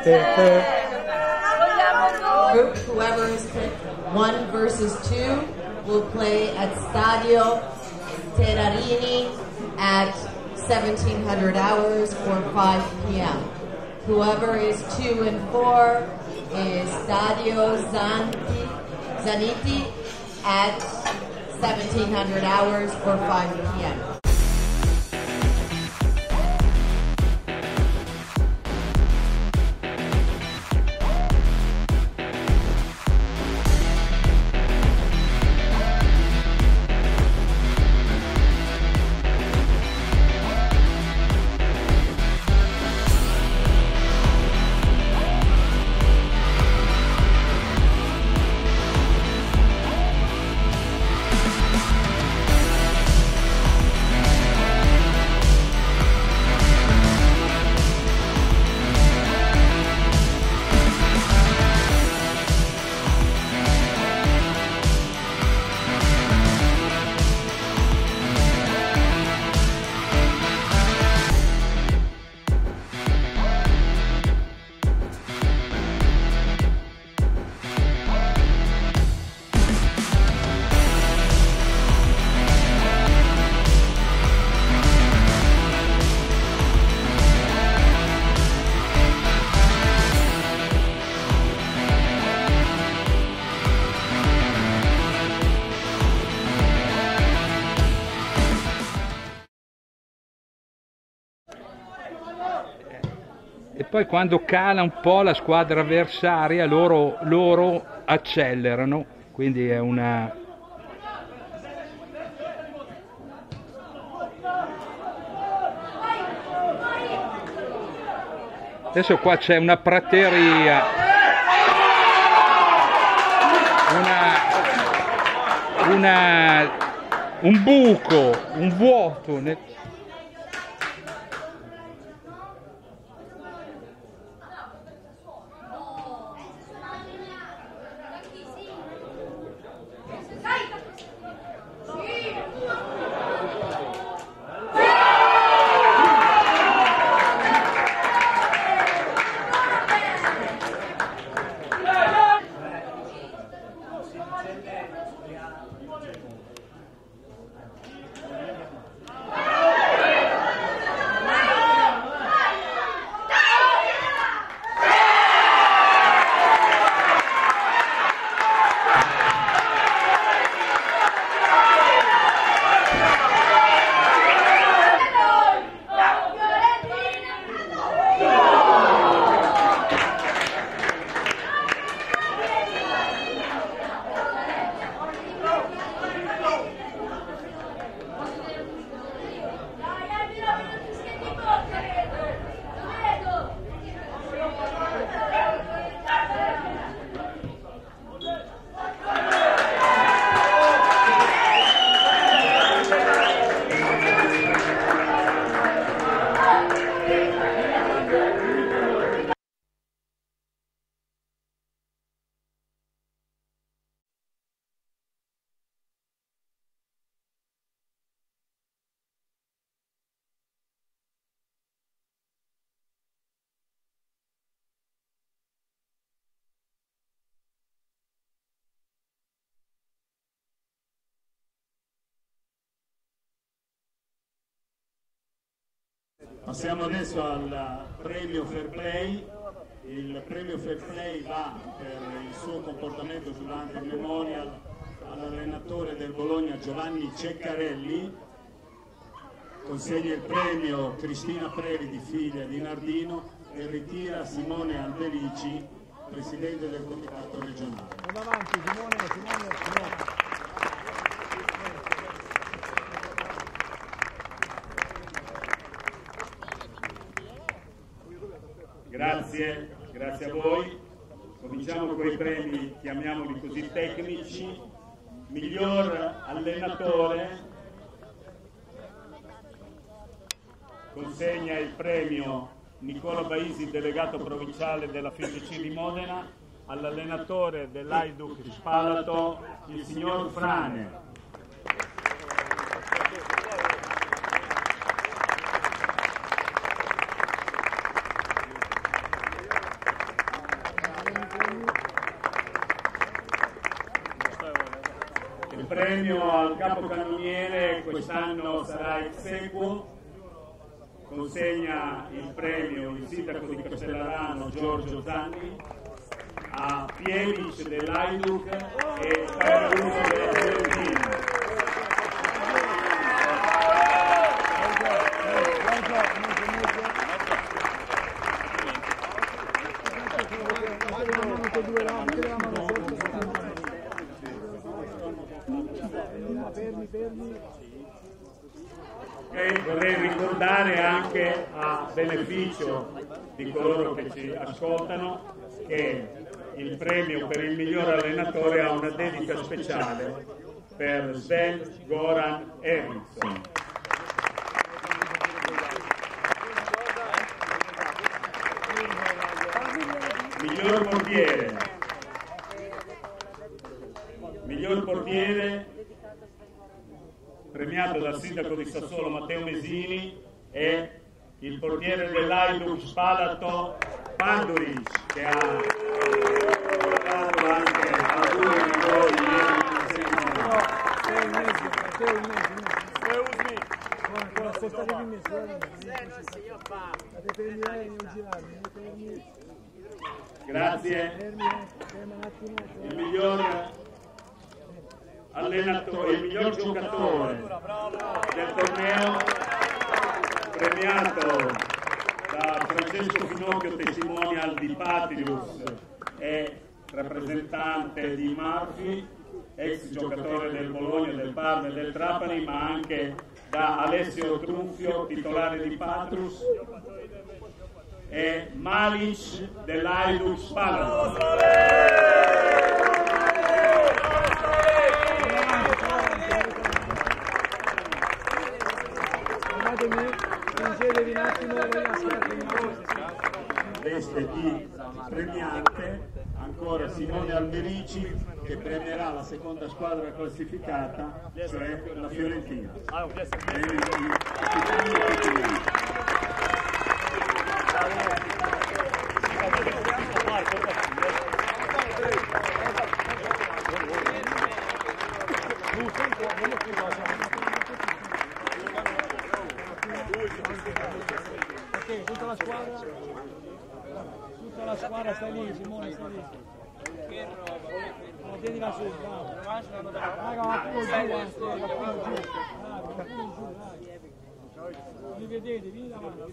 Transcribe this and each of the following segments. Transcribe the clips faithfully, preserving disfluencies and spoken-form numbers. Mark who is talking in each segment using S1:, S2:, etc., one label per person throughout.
S1: Group, whoever is picked, one versus two, will play at Stadio Terrarini at seventeen hundred hours for five p m Whoever is two and four is Stadio Zanti, Zaniti at seventeen hundred hours for five p m
S2: E poi quando cala un po' la squadra avversaria loro, loro accelerano, quindi è una... Adesso qua c'è una prateria, una, una, un buco, un vuoto nel...
S3: Passiamo adesso al premio Fair Play. Il premio Fair Play va per il suo comportamento durante il Memorial all'allenatore del Bologna Giovanni Ceccarelli. Consegna il premio Cristina Previdi, figlia di Nardino, e ritira Simone Alberici, presidente del comitato regionale.
S4: Andiamo avanti, Simone, Simone, Simone.
S3: Grazie, grazie a voi. Cominciamo con i premi, chiamiamoli così, tecnici. Miglior allenatore consegna il premio Nicola Baisi, delegato provinciale della F I G C di Modena, all'allenatore dell'Hajduk Spalato, il signor Frane. Il premio al capocannoniere quest'anno sarà ex aequo. Consegna il premio il sindaco di Castellarano Giorgio Zanni a Pievic dell'Hajduk e Caruso della Fiorentina. E vorrei ricordare anche a beneficio di coloro che ci ascoltano che il premio per il miglior allenatore ha una dedica speciale per Sven Goran Eriksson. Miglior portiere. Miglior portiere premiato dal sindaco di Sassuolo Matteo Mesini è il portiere dell'Hajduk Spalato Panduric, che ha lavorato anche a due gol grazie. Il miglior allenatore, il miglior giocatore del torneo, premiato da Francesco Finocchio, testimonial di Patrius e rappresentante di Murphy, ex giocatore del Bologna, del Parma e del Trapani, ma anche da Alessio Trunfio, titolare di Patrus, e Malic dell'Hajduk Spalato. Veste di premiante ancora Simone Alberici, che premierà la seconda squadra classificata, cioè la Fiorentina.
S4: Ok, tutta la squadra, tutta la squadra sta lì, Simone sta lì. No, tienila su, bravo. Raga, va pure giù, va pure giù, va pure giù, dai. Mi vedete, vieni davanti.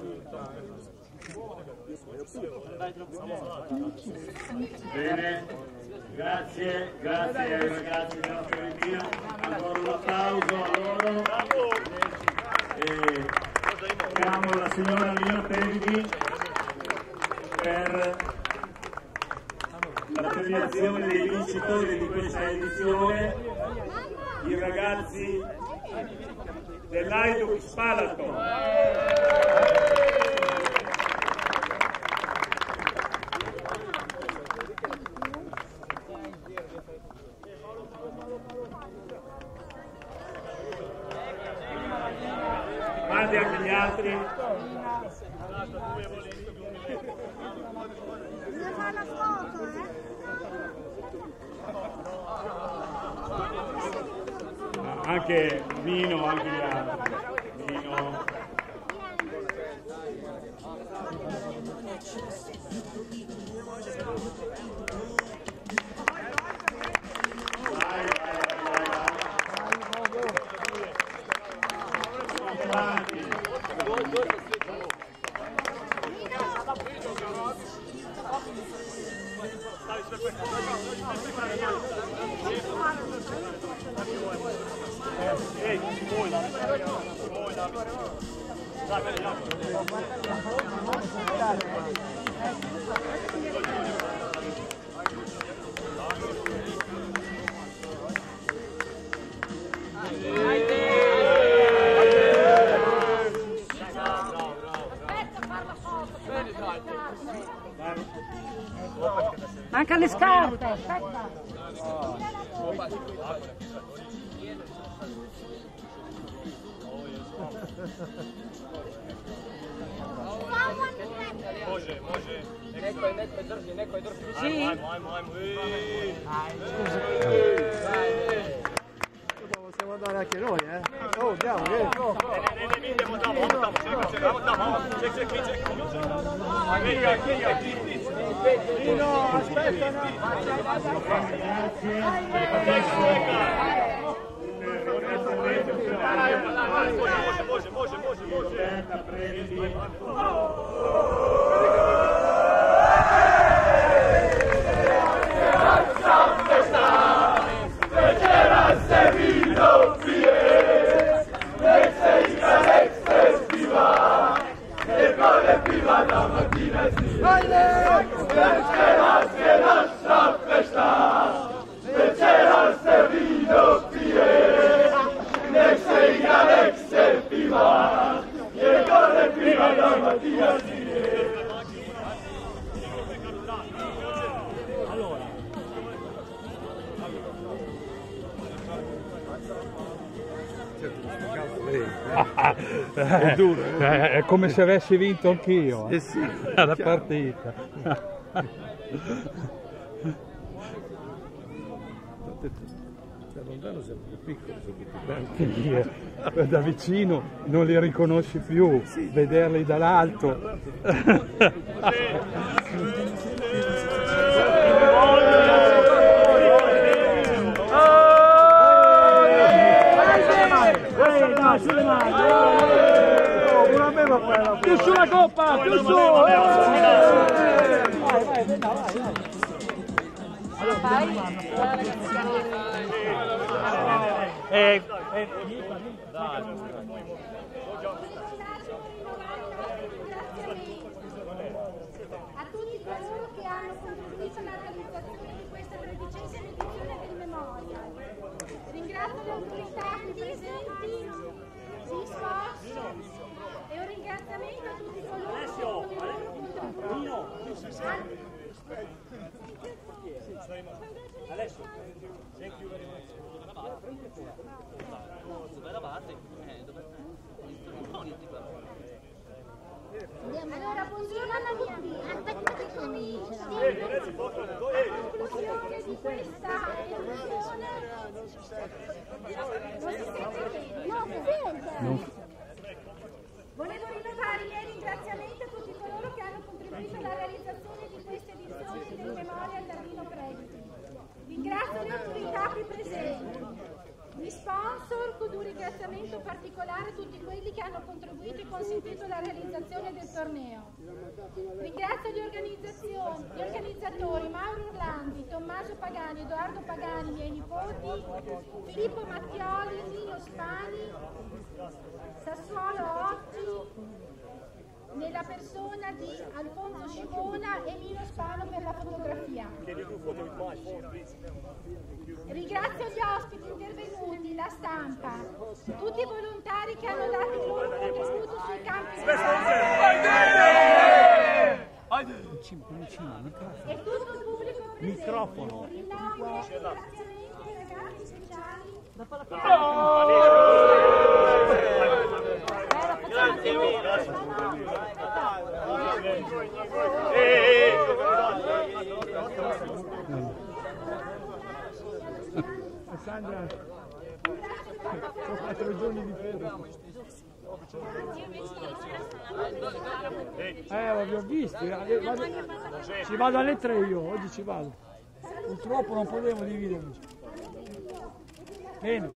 S3: Bene, grazie, grazie ai ragazzi della Fiorentina, ancora un applauso a loro. E chiamo la signora Lina Tevidi per la premiazione dei vincitori di questa edizione, i ragazzi dell'Hajduk Spalato. Guardi anche gli altri.
S5: Bisogna fare la foto, eh?
S3: Anche Nino, anche gli altri. Nino. Vai, vai, vai, vai. Ehi, voi la voi la
S5: Manca le scarpe, aspetta.
S6: Može, može. Neko je, neko je drži, neko je drži.
S5: Sì.
S6: Ajmo, ajmo, ajmo. Ajmo.
S4: Nino, aspetta un
S2: È duro, eh? È come se avessi vinto anch'io eh,
S7: eh sì,
S2: la partita.
S7: Da lontano sembra più piccolo, sono più belli.
S2: Che dire, da vicino non li riconosci più, vederli dall'alto.
S4: più su la coppa, più su! Vai, vai, vai, vai. Eh, eh.
S5: A tutti coloro che hanno contribuito alla realizzazione di questa tredicesima edizione del Memorial. Ringrazio le autorità qui presenti, gli sforzi e un ringraziamento a tutti coloro che con il loro contributo.
S6: Adesso, thank you very much. Dove eravate? Dove
S5: Allora, buongiorno a tutti. Aspetta che comincia. A conclusione di questa edizione. Non si sente bene? No, si sente. Volevo rinnovare i miei ringraziamenti a tutti coloro che hanno contribuito alla realizzazione di questa edizione del Memorial Dardino Previti. Ringrazio le autorità qui presenti, gli sponsor, con un ringraziamento particolare a tutti quelli che hanno contribuito e consentito la realizzazione del torneo. Ringrazio gli, organizzazioni, gli organizzatori Mauro Orlandi, Tommaso Pagani, Edoardo Pagani, miei nipoti, Filippo Mattioli, Nino Spani, Sassuolo Otti, nella persona di Alfonso Scivona e Mino Spano per la fotografia. Ringrazio gli ospiti intervenuti, la stampa, tutti i volontari che hanno dato il loro contributo sui campi e tutto il pubblico presente.
S4: Microfono.
S5: Rinnovo i miei ringraziamenti ai ragazzi speciali.
S4: Sandra, sono quattro giorni di ferie. Eh, vi ho visti, eh, vado, ci vado alle tre io, oggi ci vado. Purtroppo non potevo dividermi. Bene.